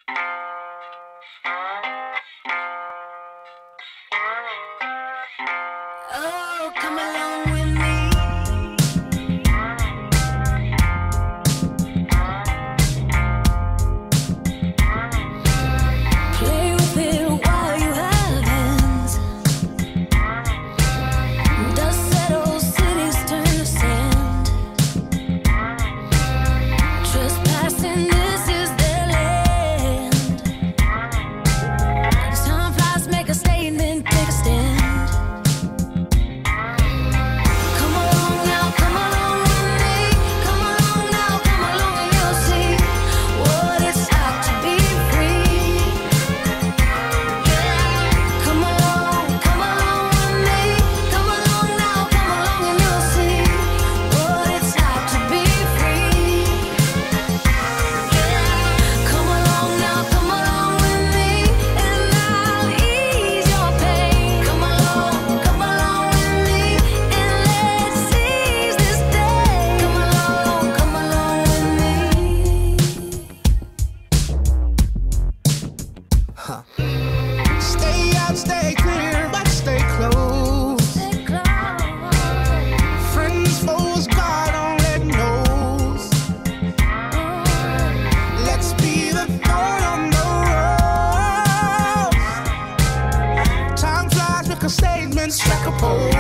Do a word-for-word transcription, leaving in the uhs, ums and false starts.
Oh, come along with me. Play with it while you have hands. Dust settles, cities turn to sand. Trespassing, this is their land. Time flies, make a statement, take a stand. Stay out, stay clear, but stay close. Stay close. Friends, foes, God only knows. Let's be the thorn on the rose. Time flies, make a statement, strike a pose.